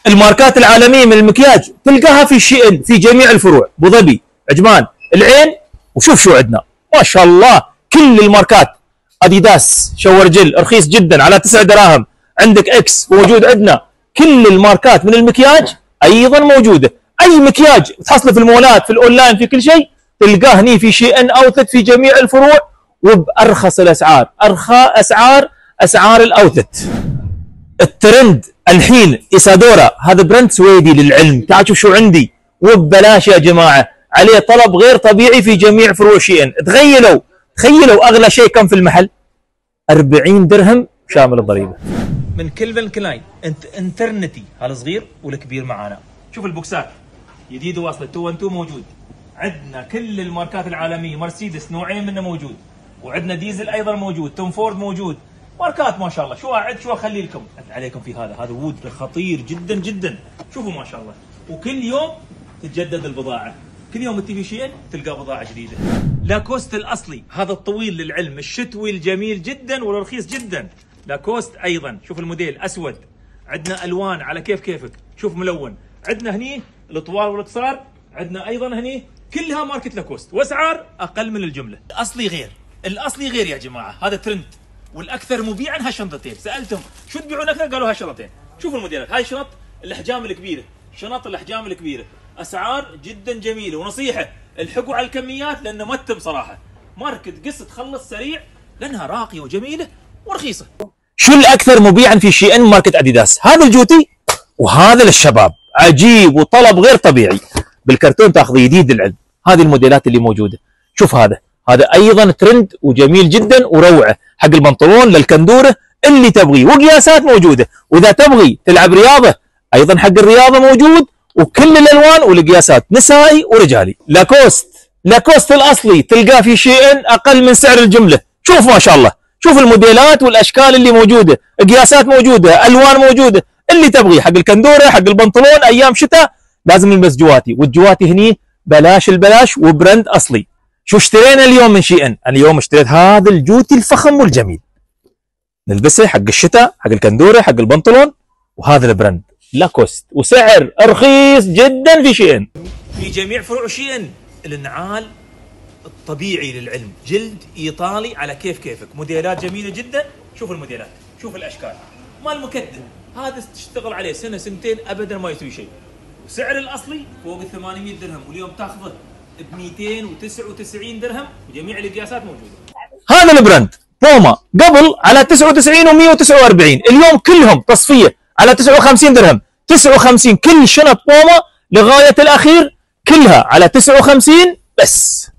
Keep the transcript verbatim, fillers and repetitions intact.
الماركات العالميه من المكياج تلقاها في شي ان في جميع الفروع، ابو ظبي، عجمان، العين. وشوف شو عندنا ما شاء الله كل الماركات. اديداس شاور جل رخيص جدا على تسع دراهم، عندك اكس موجود عندنا. كل الماركات من المكياج ايضا موجوده. اي مكياج تحصله في المولات في الاونلاين في كل شيء تلقاه هني في شي ان اوتلت في جميع الفروع وبارخص الاسعار. ارخى اسعار اسعار الاوتلت. الترند الحين ايسادورا، هذا براند سويدي للعلم. تعال شوف شو عندي وببلاش يا جماعه، عليه طلب غير طبيعي في جميع فروع شي ان. تخيلوا تخيلوا اغلى شيء كم في المحل؟ أربعين درهم شامل الضريبه. من كلفن كلاين انت انترنتي هالصغير والكبير معانا. شوف البوكسات جديد واصله اثنين واحد اثنين موجود. عندنا كل الماركات العالميه، مرسيدس نوعين منه موجود، وعندنا ديزل ايضا موجود، توم فورد موجود. ماركات ما شاء الله. شو اعد شو اخلي لكم عليكم في هذا هذا وود خطير جدا جدا. شوفوا ما شاء الله. وكل يوم تتجدد البضاعه، كل يوم تجي شيء تلقى بضاعه جديده. لاكوست الاصلي هذا الطويل للعلم، الشتوي الجميل جدا والرخيص جدا. لاكوست ايضا شوف الموديل اسود، عندنا الوان على كيف كيفك. شوف ملون. عندنا هني الطوال والقصار، عندنا ايضا هني كلها ماركه لاكوست واسعار اقل من الجمله. الاصلي غير، الاصلي غير يا جماعه، هذا ترند. والاكثر مبيعا هالشنطتين. سالتهم شو تبيعون اكثر؟ قالوا هالشنطتين. شوفوا الموديلات، هاي شنط الاحجام الكبيره، شنط الاحجام الكبيره، اسعار جدا جميله. ونصيحه الحقوا على الكميات لانه متب صراحه. ماركه قص تخلص سريع لانها راقيه وجميله ورخيصه. شو الاكثر مبيعا في شي ان؟ ماركه اديداس. هذا الجوتي وهذا للشباب، عجيب وطلب غير طبيعي. بالكرتون تاخذ جديد العلم. هذه الموديلات اللي موجوده. شوف هذا هذا ايضا ترند وجميل جدا وروعه، حق البنطلون للكندوره اللي تبغيه، وقياسات موجوده. واذا تبغي تلعب رياضه ايضا حق الرياضه موجود، وكل الالوان والقياسات نسائي ورجالي. لاكوست لاكوست الاصلي تلقاه في شي ان اقل من سعر الجمله. شوف ما شاء الله، شوف الموديلات والاشكال اللي موجوده، قياسات موجوده، الوان موجوده، اللي تبغيه حق الكندوره حق البنطلون. ايام شتاء لازم نلبس جواتي، والجواتي هني بلاش البلاش وبراند اصلي. شو اشترينا اليوم من شي ان؟ اليوم اشتريت هذا الجوتي الفخم والجميل، نلبسه حق الشتاء حق الكندوره حق البنطلون. وهذا البراند لاكوست وسعر رخيص جدا في شي ان. في جميع فروع شي ان. النعال الطبيعي للعلم، جلد ايطالي على كيف كيفك، موديلات جميله جدا. شوف الموديلات، شوف الاشكال، مال مكدن هذا تشتغل عليه سنه سنتين ابدا ما يسوي شيء. وسعر الاصلي فوق ال ثمانمئة درهم، واليوم تاخذه ب مئتين وتسعة وتسعين درهم وجميع القياسات موجوده. هذا البراند بوما قبل على تسعة وتسعين ومئة وتسعة وأربعين، اليوم كلهم تصفيه على تسعة وخمسين درهم. تسعة وخمسين كل شنط بوما لغايه الاخير كلها على تسعة وخمسين بس.